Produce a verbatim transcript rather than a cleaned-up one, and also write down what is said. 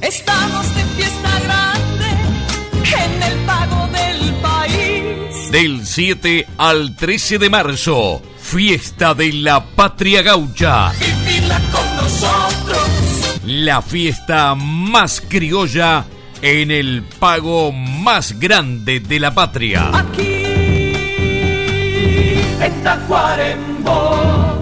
Estamos de fiesta grande en el pago del país. Del siete al trece de marzo, fiesta de la patria gaucha. Vivirla con nosotros. La fiesta más criolla en el pago más grande de la patria. Aquí en Tacuarembó.